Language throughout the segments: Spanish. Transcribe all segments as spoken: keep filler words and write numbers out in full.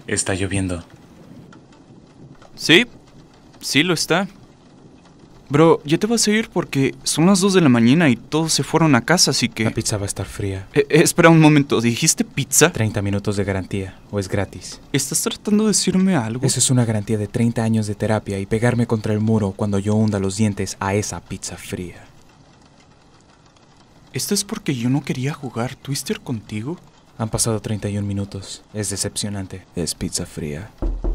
Está lloviendo. Sí, sí lo está. Bro, ya te vas a ir porque son las dos de la mañana y todos se fueron a casa, así que... La pizza va a estar fría. Eh, eh, espera un momento, ¿dijiste pizza? treinta minutos de garantía, o es gratis. ¿Estás tratando de decirme algo? Eso es una garantía de treinta años de terapia y pegarme contra el muro cuando yo hunda los dientes a esa pizza fría. ¿Esto es porque yo no quería jugar Twister contigo? Han pasado treinta y un minutos. Es decepcionante. Es pizza fría.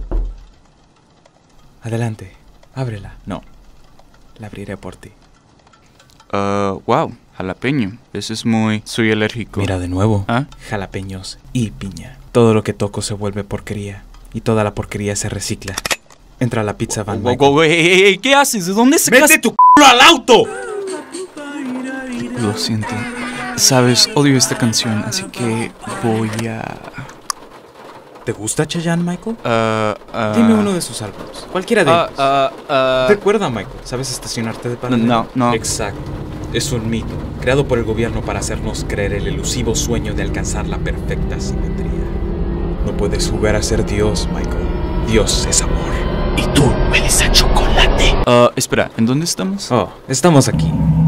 Adelante, ábrela. No, la abriré por ti. Uh, wow, jalapeño. Eso es muy... Soy alérgico. Mira de nuevo. ¿Ah? Jalapeños y piña. Todo lo que toco se vuelve porquería. Y toda la porquería se recicla. Entra a la pizza van Wow, Michael. wow, hey, hey, hey, ¿qué haces? ¿De dónde sacas...? ¡Mete tu culo al auto! Lo siento. Sabes, odio esta canción, así que voy a... ¿Te gusta Chayanne, Michael? Uh, uh, Dime uno de sus álbumes. Cualquiera de uh, ellos. uh, uh, Recuerda, Michael. ¿Sabes estacionarte de panadero? No, no. Exacto. Es un mito, creado por el gobierno para hacernos creer el elusivo sueño de alcanzar la perfecta simetría. No puedes jugar a ser Dios, Michael. Dios es amor. Y tú hueles a chocolate. Uh, espera, ¿en dónde estamos? Oh, estamos aquí.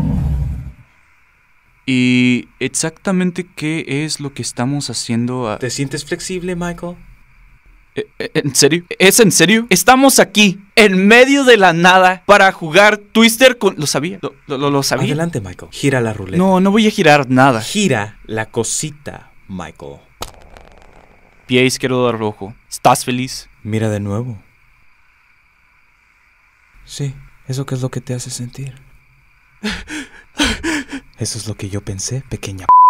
¿Y exactamente qué es lo que estamos haciendo? A... ¿Te sientes flexible, Michael? ¿E- e- ¿En serio? ¿Es en serio? Estamos aquí, en medio de la nada, para jugar Twister con... ¿Lo sabía? ¿Lo, lo, lo sabía? Adelante, Michael. Gira la ruleta. No, no voy a girar nada. Gira la cosita, Michael. Pie izquierdo al rojo. ¿Estás feliz? Mira de nuevo. Sí, ¿eso qué es lo que te hace sentir? Eso es lo que yo pensé, pequeña p***.